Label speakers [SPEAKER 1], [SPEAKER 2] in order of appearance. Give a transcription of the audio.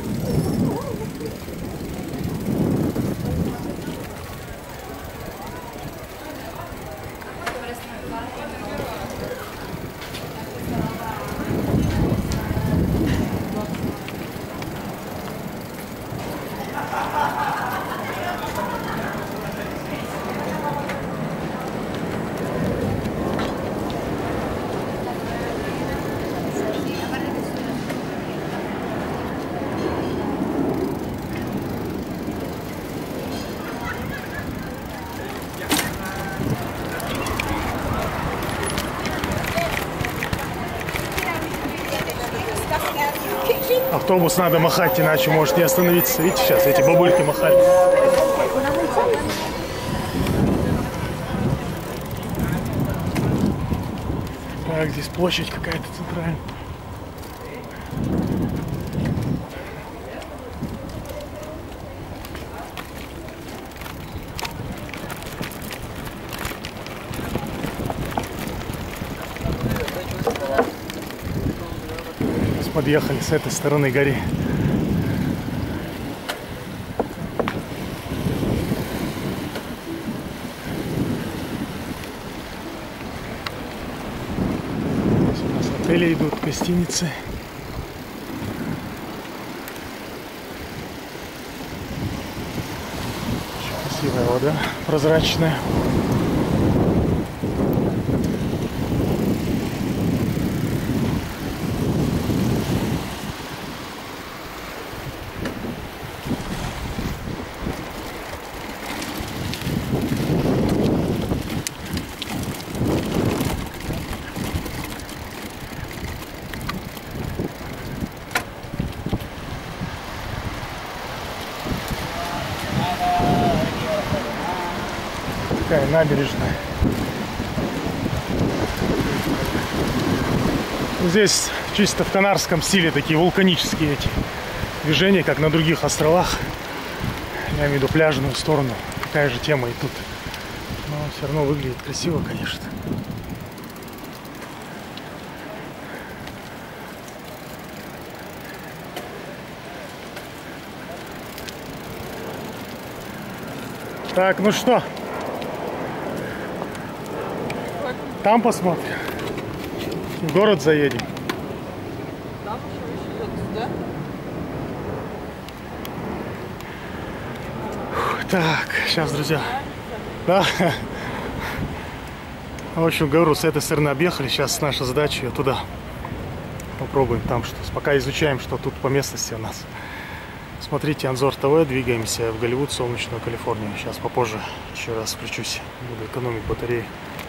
[SPEAKER 1] Автобус надо махать, иначе может не остановиться. Видите, сейчас эти бабульки махали. Так, здесь площадь какая-то центральная. Подъехали с этой стороны горы. Здесь у нас отели идут, гостиницы. Очень красивая вода, прозрачная. Такая набережная. Здесь чисто в канарском стиле такие вулканические эти движения, как на других островах. Я имею в виду пляжную сторону. Такая же тема и тут. Но все равно выглядит красиво, конечно. Так, ну что? Там посмотрим. В город заедем. Так, сейчас, друзья. Да. В общем, говорю, с этой стороны объехали. Сейчас наша задача туда. Попробуем там что. Пока изучаем, что тут по местности у нас. Смотрите Анзор ТВ. Двигаемся в Голливуд, солнечную Калифорнию. Сейчас попозже еще раз включусь. Буду экономить батареи.